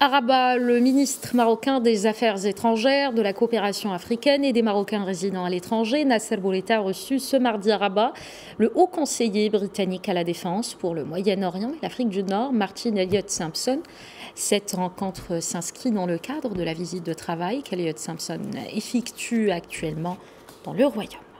À Rabat, le ministre marocain des Affaires étrangères, de la coopération africaine et des Marocains résidant à l'étranger, Nasser Bourita, a reçu ce mardi à Rabat le haut conseiller britannique à la défense pour le Moyen-Orient et l'Afrique du Nord, Martin Elliott-Simpson. Cette rencontre s'inscrit dans le cadre de la visite de travail qu'Elliott-Simpson effectue actuellement dans le Royaume.